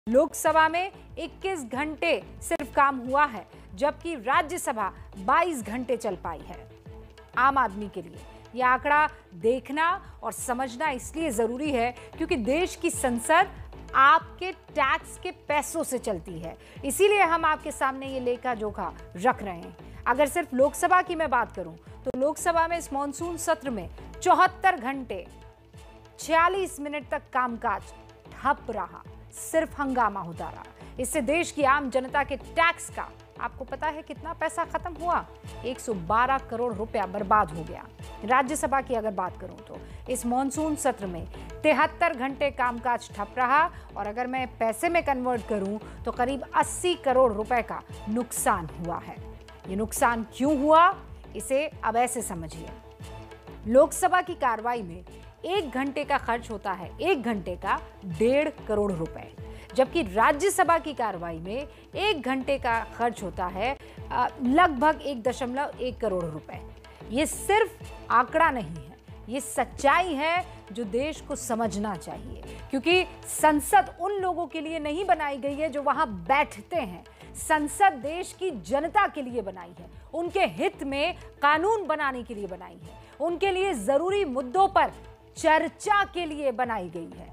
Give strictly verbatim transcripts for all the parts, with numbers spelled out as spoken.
लोकसभा में इक्कीस घंटे सिर्फ काम हुआ है, जबकि राज्यसभा बाईस घंटे चल पाई है। आम आदमी के लिए यह आंकड़ा देखना और समझना इसलिए जरूरी है क्योंकि देश की संसद आपके टैक्स के पैसों से चलती है। इसीलिए हम आपके सामने ये लेखा जोखा रख रहे हैं। अगर सिर्फ लोकसभा की मैं बात करूं तो लोकसभा में इस मॉनसून सत्र में चौहत्तर घंटे छियालीस मिनट तक कामकाज ठप रहा, सिर्फ हंगामा होता रहा। इससे देश की आम जनता के टैक्स का आपको पता है कितना पैसा खत्म हुआ? एक सौ बारह करोड़ रुपया बर्बाद हो गया। राज्यसभा की अगर बात करूं तो इस मॉनसून सत्र में तिहत्तर घंटे कामकाज ठप रहा और अगर मैं पैसे में कन्वर्ट करूं तो करीब अस्सी करोड़ रुपए का नुकसान हुआ है। ये नुकसान क्यों हुआ, इसे अब ऐसे समझिए। लोकसभा की कार्रवाई में एक घंटे का खर्च होता है एक घंटे का डेढ़ करोड़ रुपए, जबकि राज्यसभा की कार्रवाई में एक घंटे का खर्च होता है लगभग एक दशमलव एक करोड़ रुपए। ये सिर्फ आंकड़ा नहीं है, ये सच्चाई है जो देश को समझना चाहिए, क्योंकि संसद उन लोगों के लिए नहीं बनाई गई है जो वहां बैठते हैं। संसद देश की जनता के लिए बनाई है, उनके हित में कानून बनाने के लिए बनाई है, उनके लिए जरूरी मुद्दों पर चर्चा के लिए बनाई गई है।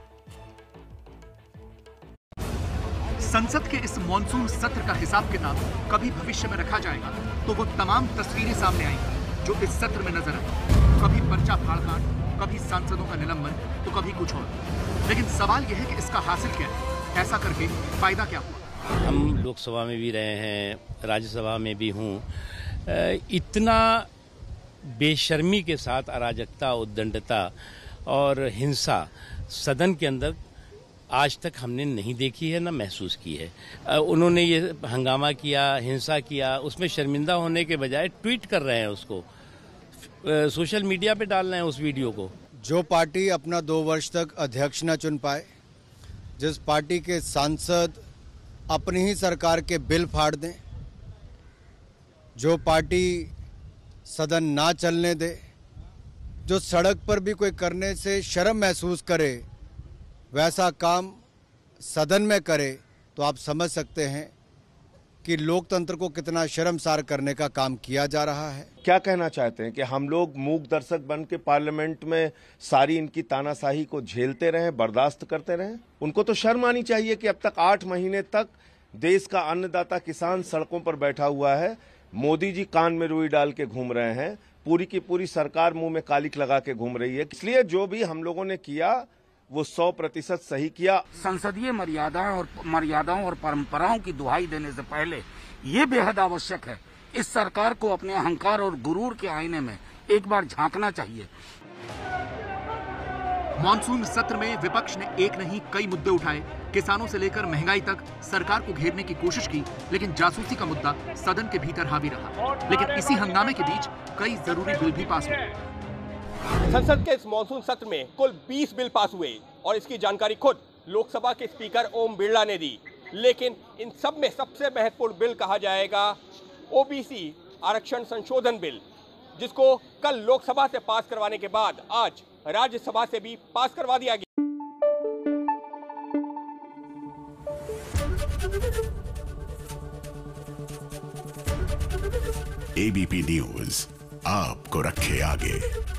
संसद के इस मॉनसून सत्र का हिसाब किताब कभी भविष्य में रखा जाएगा तो वो तमाम तस्वीरें सामने आएंगी जो इस सत्र में नजर आई। कभी पर्चा फाड़काट, कभी सांसदों का निलंबन, तो कभी कुछ और। लेकिन सवाल यह है कि इसका हासिल क्या है? ऐसा करके फायदा क्या हुआ? हम लोकसभा में भी रहे हैं, राज्यसभा में भी हूँ। इतना बेशर्मी के साथ अराजकता, उद्दंडता और हिंसा सदन के अंदर आज तक हमने नहीं देखी है, ना महसूस की है। उन्होंने ये हंगामा किया, हिंसा किया, उसमें शर्मिंदा होने के बजाय ट्वीट कर रहे हैं, उसको सोशल मीडिया पे डाल रहे हैं उस वीडियो को। जो पार्टी अपना दो वर्ष तक अध्यक्ष न चुन पाए, जिस पार्टी के सांसद अपनी ही सरकार के बिल फाड़ दें, जो पार्टी सदन ना चलने दे, जो सड़क पर भी कोई करने से शर्म महसूस करे, वैसा काम सदन में करे, तो आप समझ सकते हैं कि लोकतंत्र को कितना शर्मसार करने का काम किया जा रहा है। क्या कहना चाहते हैं कि हम लोग मूक दर्शक बन के पार्लियामेंट में सारी इनकी तानाशाही को झेलते रहें, बर्दाश्त करते रहें? उनको तो शर्म आनी चाहिए कि अब तक आठ महीने तक देश का अन्नदाता किसान सड़कों पर बैठा हुआ है, मोदी जी कान में रुई डाल के घूम रहे हैं, पूरी की पूरी सरकार मुंह में कालिक लगा के घूम रही है। इसलिए जो भी हम लोगों ने किया वो सौ प्रतिशत सही किया। संसदीय मर्यादाओं और मर्यादाओं और परंपराओं की दुहाई देने से पहले ये बेहद आवश्यक है, इस सरकार को अपने अहंकार और गुरूर के आईने में एक बार झांकना चाहिए। मॉनसून सत्र में विपक्ष ने एक नहीं कई मुद्दे उठाए। किसानों से लेकर महंगाई तक सरकार को घेरने की कोशिश की, लेकिन जासूसी का मुद्दा सदन के भीतर हावी रहा। लेकिन इसी हंगामे के बीच कई जरूरी बिल भी पास हुए। संसद के इस मॉनसून सत्र में कुल बीस बिल पास हुए और इसकी जानकारी खुद लोकसभा के स्पीकर ओम बिरला ने दी। लेकिन इन सब में सबसे महत्वपूर्ण बिल कहा जाएगा ओबीसी आरक्षण संशोधन बिल, जिसको कल लोकसभा से पास करवाने के बाद आज राज्यसभा से भी पास करवा दिया गया। एबीपी न्यूज आपको रखे आगे।